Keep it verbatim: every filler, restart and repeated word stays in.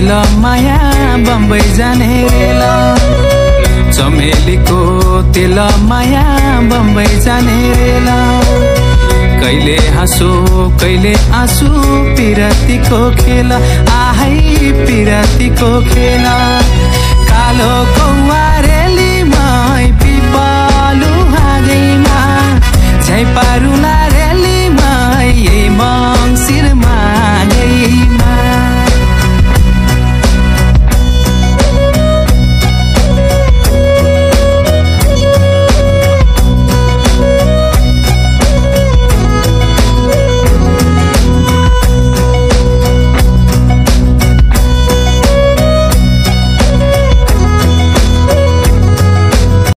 तेल माया बम्बई जाने रेल चमेलीको तेल माया बम्बई जाने रेल कहिले हाँसो कहिले आँसु पिरतीको खेल आहै पिरतीको खेल